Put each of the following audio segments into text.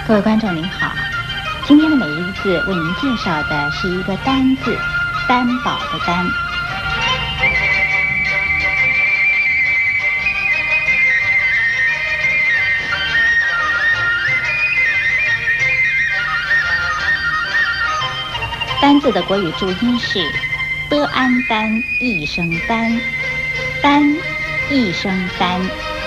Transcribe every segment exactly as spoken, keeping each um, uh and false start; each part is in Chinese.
各位观众您好，今天的每一字为您介绍的是一个担字，担保的担。担字的国语注音是的安担一声担，担一声担。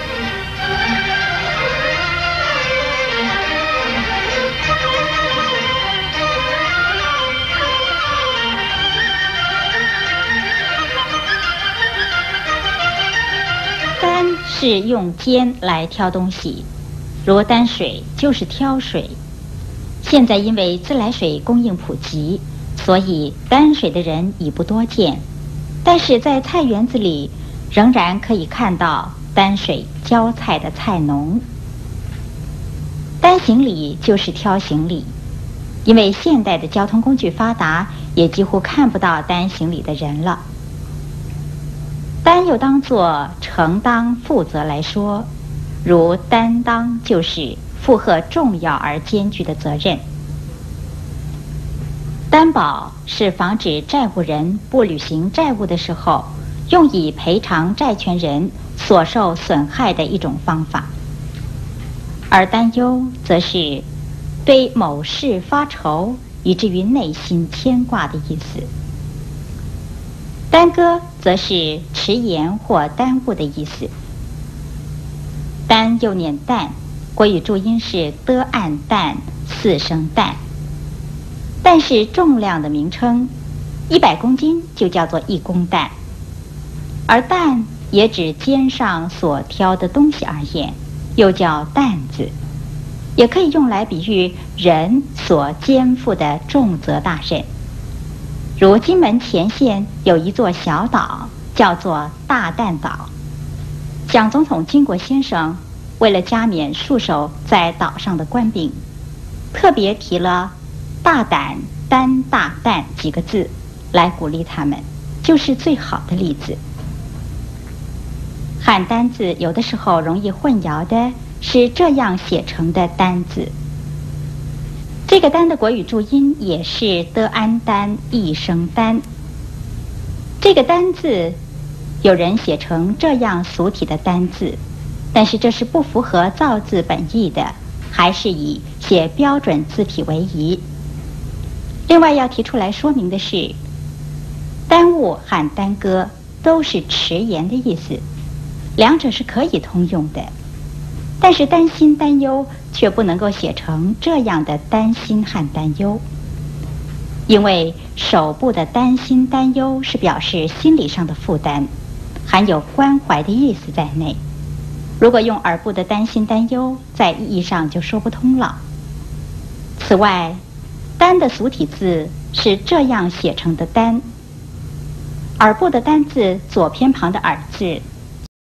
担是用尖来挑东西，如担水就是挑水。现在因为自来水供应普及，所以担水的人已不多见，但是在菜园子里仍然可以看到担水浇菜的菜农。担行李就是挑行李，因为现代的交通工具发达，也几乎看不到担行李的人了。担又当作承当负责来说，如担当就是负荷重要而艰巨的责任。担保是防止债务人不履行债务的时候，用以赔偿债权人所受损害的一种方法。而担忧则是对某事发愁，以至于内心牵挂的意思。耽搁则是迟延或耽误的意思。耽又念担，国语注音是的按担四声担。担是重量的名称，一百公斤就叫做一公担。而担也指肩上所挑的东西而言，又叫担子，也可以用来比喻人所肩负的重责大任。如金门前线有一座小岛，叫做大担岛。蒋总统经国先生为了加冕戍守在岛上的官兵，特别提了大胆担大担几个字来鼓励他们，就是最好的例子。汉担字有的时候容易混淆的是这样写成的担字。这个担的国语注音也是的安担一声担。这个担字有人写成这样俗体的担字，但是这是不符合造字本意的，还是以写标准字体为宜。另外要提出来说明的是，耽误和耽搁都是迟延的意思，两者是可以通用的。但是担心担忧却不能够写成这样的担心和担忧，因为手部的担心担忧是表示心理上的负担，含有关怀的意思在内。如果用耳部的担心担忧，在意义上就说不通了。此外，担的俗体字是这样写成的担，耳部的担字左偏旁的耳字